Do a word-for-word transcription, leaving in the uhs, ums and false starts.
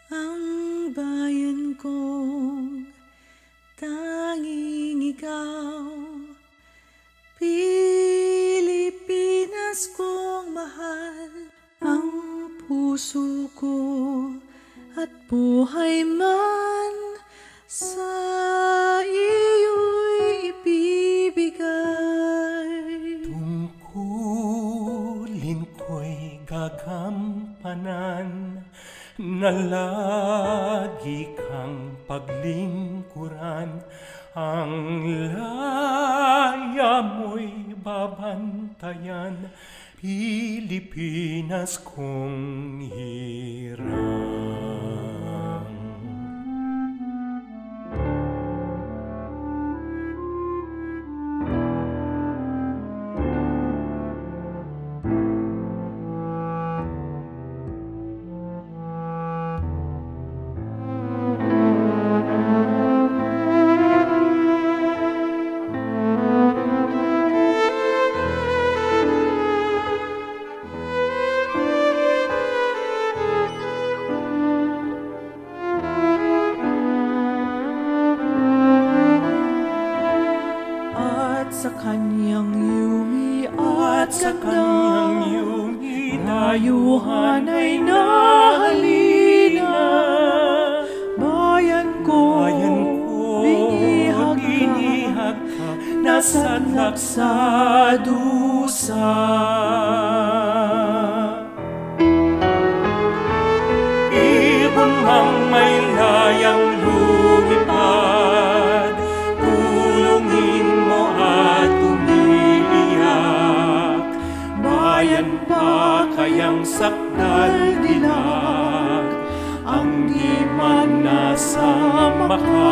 ang bayan kong tanging ikaw, Pilipinas kong mahal, ang puso ko at buhay man sa iyo'y ibibigay. Tungkulin ko'y gagampanan, na lagi kang paglingkuran, ang laya mo'y babantayan, Pilipinas kong hirang. Sa kanyang yumi at Sa kanyang yumi dayuhan ay nahalina. Bayan ko, Bayan ko, binihag binihag ka, ka, nasanlak sa dusa. Ibon mang may layang lumipad, tulungin mo at umiiyak. Bayan pa kayang sakdal dilag, ang di man nasa maka